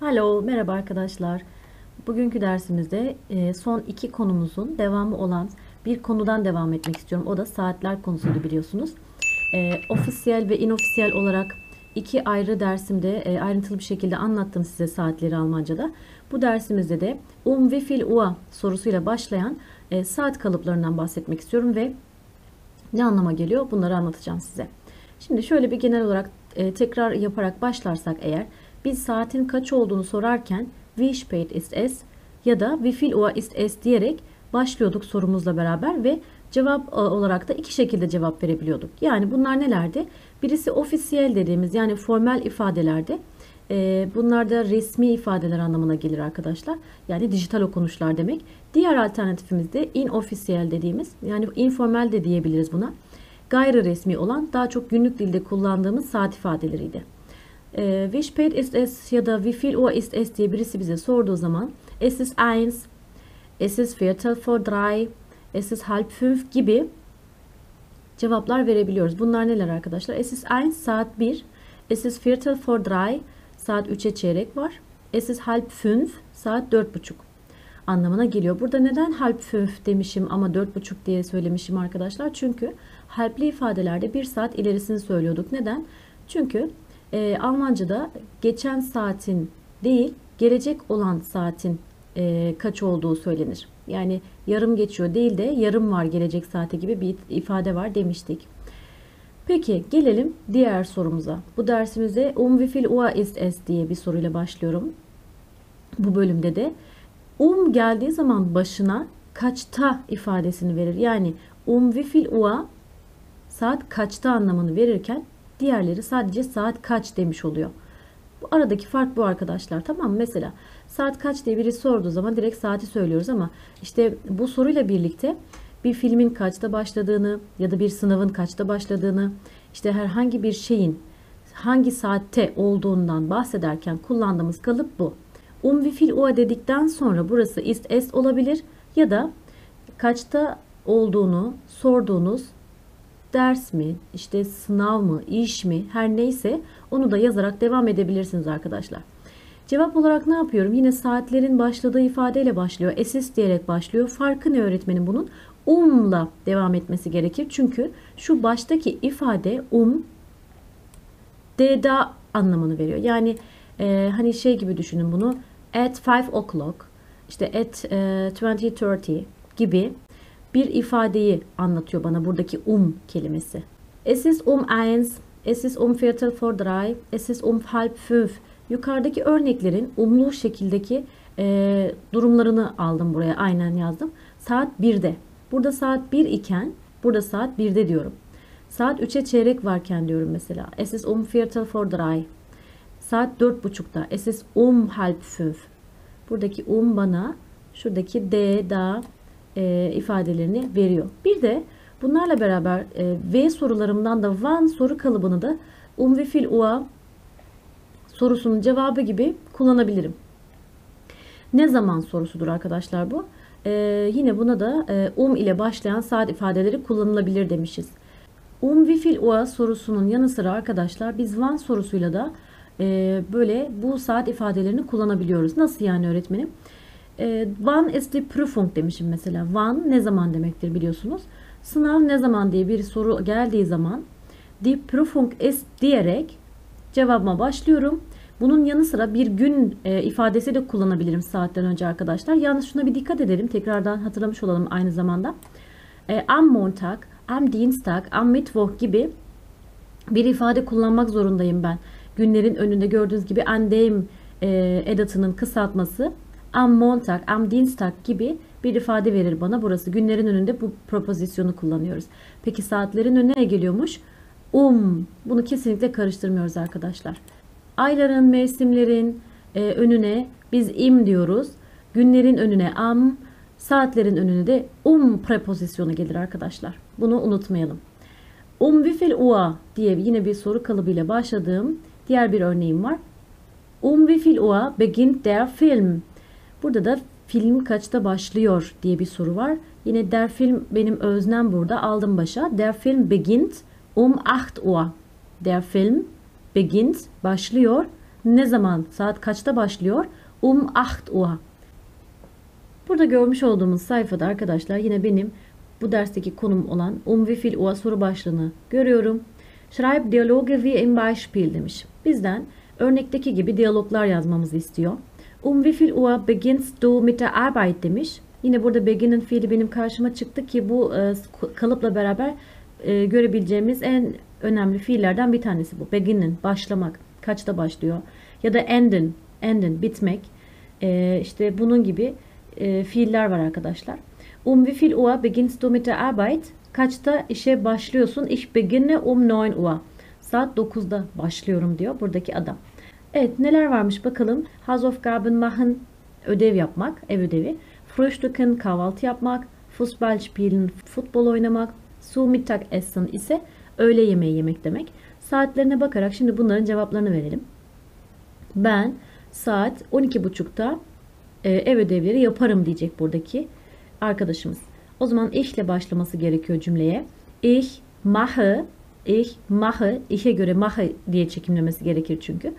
Hello, merhaba arkadaşlar. Bugünkü dersimizde son iki konumuzun devamı olan bir konudan devam etmek istiyorum. O da saatler konusuydu biliyorsunuz. Ofisiyel ve inofisiyel olarak iki ayrı dersimde ayrıntılı bir şekilde anlattım size saatleri Almanca'da. Bu dersimizde de wie viel Uhr sorusuyla başlayan saat kalıplarından bahsetmek istiyorum ve ne anlama geliyor bunları anlatacağım size. Şimdi şöyle bir genel olarak tekrar yaparak başlarsak eğer biz saatin kaç olduğunu sorarken wie spät ist es ya da wie viel Uhr ist es diyerek başlıyorduk sorumuzla beraber ve cevap olarak da iki şekilde cevap verebiliyorduk. Yani bunlar nelerdi? Birisi ofisiyel dediğimiz yani formel ifadelerdi. Bunlar da resmi ifadeler anlamına gelir arkadaşlar. Yani dijital okunuşlar demek. Diğer alternatifimiz de inofisiyel dediğimiz yani informal de diyebiliriz buna. Gayri resmi olan daha çok günlük dilde kullandığımız saat ifadeleriydi. Wie spät ist es ya da wie viel Uhr ist es diye birisi bize sorduğu zaman es ist eins, es ist viertel vor drei, es ist halb fünf gibi cevaplar verebiliyoruz. Bunlar neler arkadaşlar? Es ist eins saat 1, es ist viertel vor drei saat 3'e çeyrek var. Es ist halb fünf saat 4.30 anlamına geliyor. Burada neden halb fünf demişim ama 4.30 diye söylemişim arkadaşlar? Çünkü halbli ifadelerde bir saat ilerisini söylüyorduk. Neden? Çünkü Almanca'da geçen saatin değil gelecek olan saatin kaç olduğu söylenir. Yani yarım geçiyor değil de yarım var gelecek saate gibi bir ifade var demiştik. Peki gelelim diğer sorumuza. Bu dersimizde wie viel Uhr ist es diye bir soruyla başlıyorum. Bu bölümde de geldiği zaman başına kaçta ifadesini verir. Yani wie viel Uhr saat kaçta anlamını verirken diğerleri sadece saat kaç demiş oluyor. Bu aradaki fark bu arkadaşlar. Tamam mı? Mesela saat kaç diye biri sorduğu zaman direkt saati söylüyoruz ama işte bu soruyla birlikte bir filmin kaçta başladığını ya da bir sınavın kaçta başladığını işte herhangi bir şeyin hangi saatte olduğundan bahsederken kullandığımız kalıp bu. Wie viel Uhr dedikten sonra burası ist es olabilir ya da kaçta olduğunu sorduğunuz ders mi, işte sınav mı, iş mi her neyse onu da yazarak devam edebilirsiniz arkadaşlar. Cevap olarak ne yapıyorum? Yine saatlerin başladığı ifadeyle başlıyor. Es ist diyerek başlıyor. Farkı ne öğretmenim bunun? Um'la devam etmesi gerekir. Çünkü şu baştaki ifade da anlamını veriyor. Yani hani şey gibi düşünün bunu. At 5 o'clock, işte at 20:30 gibi bir ifadeyi anlatıyor bana buradaki kelimesi. Es ist eins, es ist viertel vor drei, es ist halb fünf. Yukarıdaki örneklerin umlu şekildeki durumlarını aldım buraya. Aynen yazdım. Saat 1'de. Burada saat 1 iken burada saat 1'de diyorum. Saat 3'e çeyrek varken diyorum mesela. Es ist viertel vor drei. Saat 4.30'da. Es ist halb fünf. Buradaki bana şuradaki da ifadelerini veriyor. Bir de bunlarla beraber V sorularımdan da one soru kalıbını da wie viel Uhr sorusunun cevabı gibi kullanabilirim. Ne zaman sorusudur arkadaşlar bu? Yine buna da ile başlayan saat ifadeleri kullanılabilir demişiz. Wie viel Uhr sorusunun yanı sıra arkadaşlar biz one sorusuyla da böyle bu saat ifadelerini kullanabiliyoruz. Nasıl yani öğretmenim? Wann ist die Prüfung demişim mesela. Wann ne zaman demektir biliyorsunuz. Sınav ne zaman diye bir soru geldiği zaman die Prüfung ist diyerek cevabıma başlıyorum. Bunun yanı sıra bir gün ifadesi de kullanabilirim saatten önce arkadaşlar. Yalnız şuna bir dikkat edelim. Tekrardan hatırlamış olalım aynı zamanda. Am Montag, am Dienstag, am Mittwoch gibi bir ifade kullanmak zorundayım ben. Günlerin önünde gördüğünüz gibi an dem edatının kısaltması am Montag, am Dienstag gibi bir ifade verir bana. Burası günlerin önünde bu propozisyonu kullanıyoruz. Peki saatlerin önüne geliyormuş? Bunu kesinlikle karıştırmıyoruz arkadaşlar. Ayların, mevsimlerin önüne biz im diyoruz. Günlerin önüne am, saatlerin önüne de prepozisyonu gelir arkadaşlar. Bunu unutmayalım. Wie viel Uhr diye yine bir soru kalıbıyla başladığım diğer bir örneğim var. Wie viel Uhr beginnt der Film? Burada da film kaçta başlıyor diye bir soru var. Yine der Film benim öznem burada aldım başa. Der Film beginnt 8 Uhr. Der Film beginnt başlıyor Ne zaman, saat kaçta başlıyor? 8 Uhr. Burada görmüş olduğumuz sayfada arkadaşlar yine benim bu dersteki konum olan wie viel Uhr soru başlığını görüyorum. Schreib Dialoge wie im Beispiel demiş. Bizden örnekteki gibi diyaloglar yazmamızı istiyor. Wie viel Uhr beginnst du mit der Arbeit demiş. Yine burada beginnen fiili benim karşıma çıktı ki bu kalıpla beraber görebileceğimiz en önemli fiillerden bir tanesi bu. Beginnen, başlamak. Kaçta başlıyor? Ya da enden, bitmek. İşte bunun gibi fiiller var arkadaşlar. Wie viel Uhr beginnst du mit der Arbeit? Kaçta işe başlıyorsun? Ich beginne 9 Uhr. Saat 9'da başlıyorum diyor buradaki adam. Evet, neler varmış bakalım. Hausaufgaben machen, ödev yapmak, ev ödevi. Frühstücken, kahvaltı yapmak. Fußball spielen, futbol oynamak. Zu Mittagessen ise öğle yemeği yemek demek. Saatlerine bakarak şimdi bunların cevaplarını verelim. Ben saat 12.30'da ev ödevleri yaparım diyecek buradaki arkadaşımız. O zaman ich ile başlaması gerekiyor cümleye. Ich mache, işe göre mache diye çekimlemesi gerekir çünkü.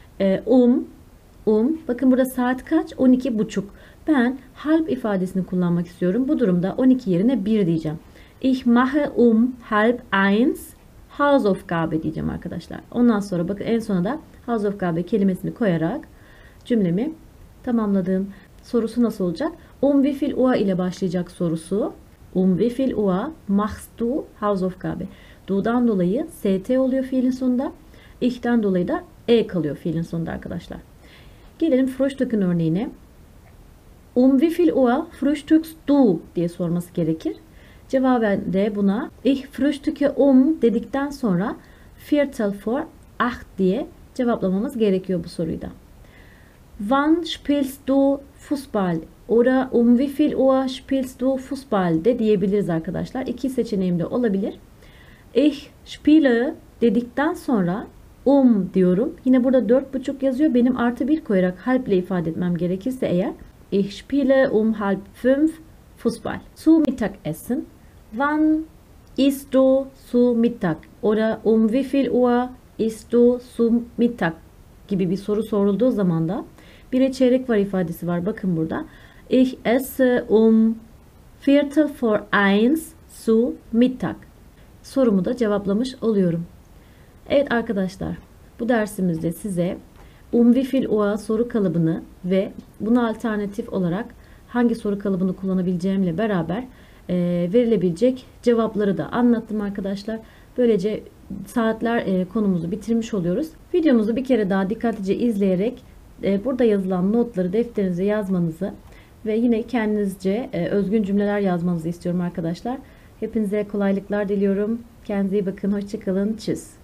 Bakın burada saat kaç? 12.30. Ben halb ifadesini kullanmak istiyorum. Bu durumda 12 yerine 1 diyeceğim. Ich mache halb eins Hausaufgabe diyeceğim arkadaşlar. Ondan sonra bakın en sona da Hausaufgabe kelimesini koyarak cümlemi tamamladım. Sorusu nasıl olacak? Wie viel Uhr ile başlayacak sorusu. Wie viel Uhr machst du Hausaufgabe? Du'dan dolayı st oluyor fiilin sonunda. Ich'ten dolayı da kalıyor fiilin sonunda arkadaşlar. Gelelim Frühstück'ün örneğine. Wie viel Uhr frühstückst du diye sorması gerekir. Cevaben de buna ich frühstücke dedikten sonra Viertel vor 8 diye cevaplamamız gerekiyor bu soruyu da. Wann spielst du Fußball? Oder wie viel Uhr spielst du Fußball de diyebiliriz arkadaşlar. İki seçeneğim de olabilir. Ich spiele dedikten sonra diyorum. Yine burada 4.5 yazıyor. Benim artı 1 koyarak halb ile ifade etmem gerekirse eğer ich spiele halb 5 Fußball. Zu Mittagessen. Wann isst du zu Mittag? Oder wie viel Uhr isst du zu Mittag? Gibi bir soru sorulduğu zaman da bire çeyrek var ifadesi var. Bakın burada. Ich esse Viertel vor 1 zu Mittag. Sorumu da cevaplamış oluyorum. Evet arkadaşlar, bu dersimizde size wie viel Uhr soru kalıbını ve buna alternatif olarak hangi soru kalıbını kullanabileceğimle beraber verilebilecek cevapları da anlattım arkadaşlar. Böylece saatler konumuzu bitirmiş oluyoruz. Videomuzu bir kere daha dikkatlice izleyerek burada yazılan notları defterinize yazmanızı ve yine kendinizce özgün cümleler yazmanızı istiyorum arkadaşlar. Hepinize kolaylıklar diliyorum. Kendinize iyi bakın. Hoşça kalın. Tschüss.